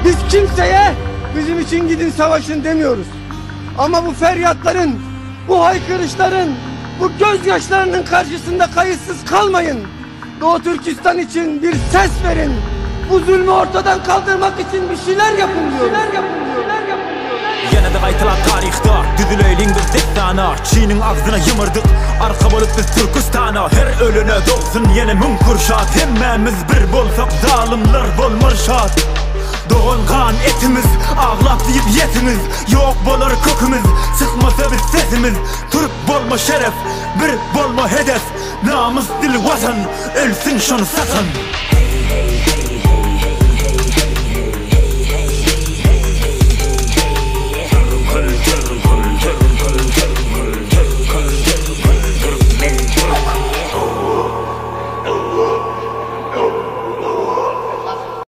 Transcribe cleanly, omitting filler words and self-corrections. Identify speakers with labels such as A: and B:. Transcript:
A: Biz kimseye bizim için gidin savaşın demiyoruz. Ama bu feryatların, bu haykırışların, bu gözyaşlarının karşısında kayıtsız kalmayın. Doğu Türkistan için bir ses verin. Bu zulmü ortadan kaldırmak için bir şeyler yapın diyoruz.
B: Yana da qaytalar tarixda düzüleylin bir destana. Çin'in ağzına yımırdık, arka bolup biz Türkistana. Her ölüne dolsun yine min kurşat. Hemmemiz bir bolsak zalimler bolmar şat. Doğun kan etimiz, ağlap deyip yetimiz. Yok bolar kökümüz, çıkmasa biz sesimiz. Türk bolma şeref, bir bolma hedef. Namus dil vatan, ölsün şunu satan.